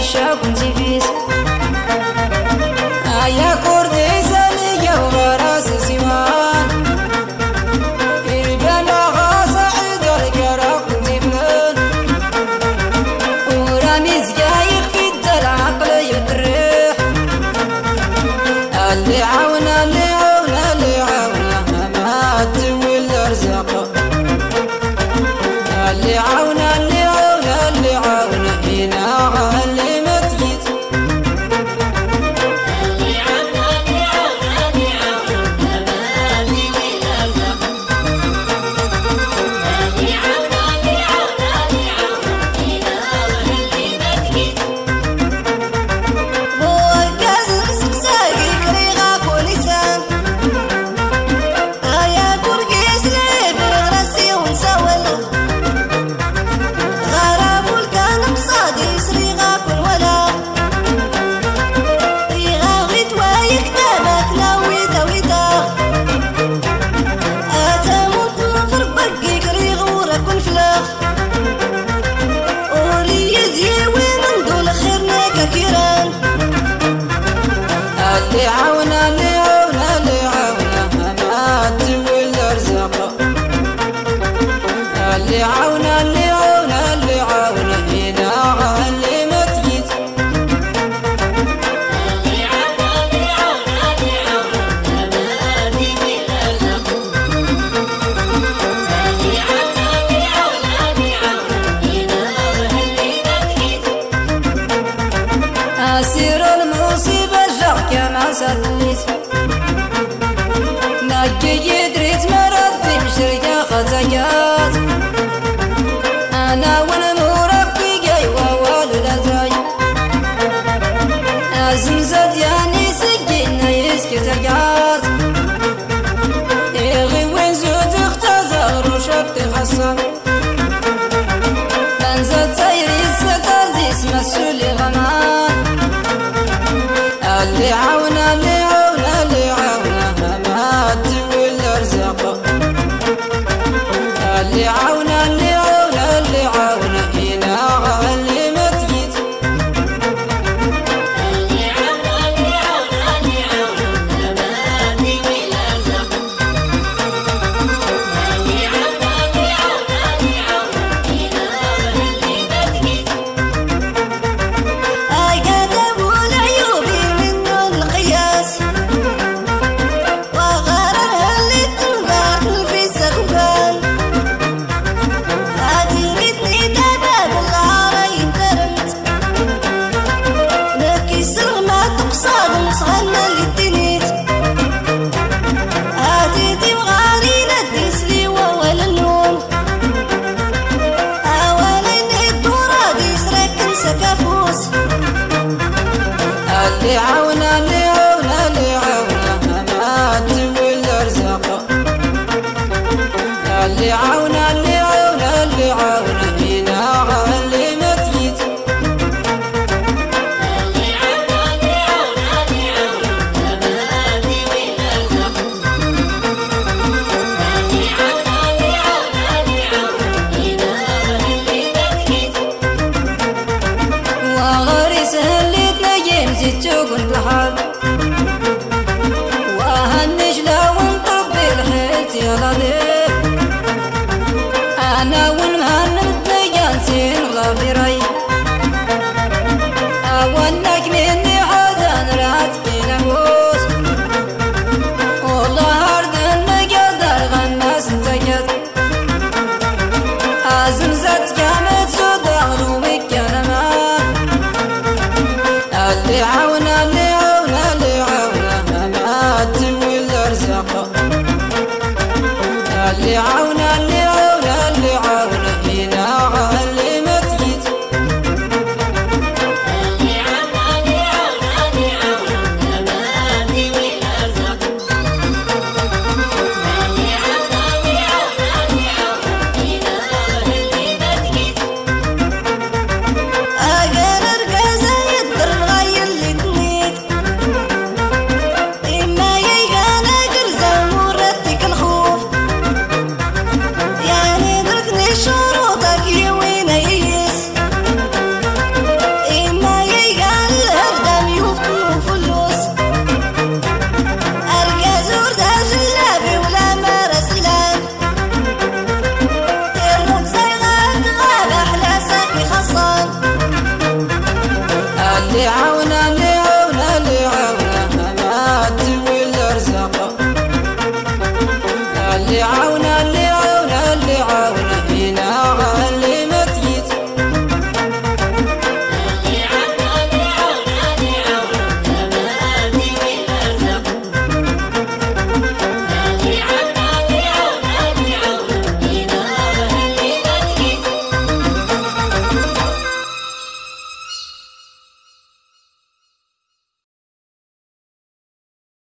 الشاق ونزيفيس يا كردي سالي وغراس سيوان يبان غاصة عيد الكراق ونزيفلان ورامي زقايق في الدلع عقل يتريح اللي عاونا اللي عاونا اللي عاونا ما تولي الارزاق اللي عاونا اللي عاونا اللي عاونا هنا اللي ما تجيت اللي عاونا اللي عاونا اللي عاونا ما تولي الارزاق اللي عاونا اللي عاونا اللي عاونا هنا اللي ما تجيت بوكاز مسك ساقي كريغا بوليسان يا كرقيس لي بغرسي ونسول غراب الكان بصادي سريغا كل ولا ريغا غيت وايك تابك ناوي تويتا اتموت نفر بقي كريغ ورا كل فلاخ وريد يوي من دول خيرنا ككيران اللي عاونا اللي عاونا اللي عاونا ما تولي الارزاق اللي عاونا اللي عاونا اللي عاونا هنا اللي ما تجيت اللي عاونا اللي عاونا اللي عاونا ما تولي الارزاق اللي عاونا اللي عاونا اللي عاونا هنا اللي ما تجيت أسير المصيبة جاك يا ما سليت ناجي دريت مرضي مشرقة خزايات أنا والمربي جاي ووالد زاي أزمزت يعني سجينا يسكت جات يغي وين زود اختزغر وشبت خصم بنزت سيري ستازيس مسؤولي غمان اللي عاونا اللي عاونا اللي عاونا ما تولي الارزاق اللي عاونا اللي عاونا اللي عاونا هنا اللي ما تجيت اللي عاونا اللي عاونا اللي عاونا ما تولي الارزاق اللي عاونا اللي عاونا اللي عاونا هنا اللي ما تجيت كتب العيوبي من دون القياس وغررها اللي تنباك في السكبان ريتني دابا بالعارة يترمت لكي السر ما تقصاد مصغرنا اللي تنيت دي بغاري ندي سليوة ولا النون أولا الدورة دي سرك نسى كافوس اللي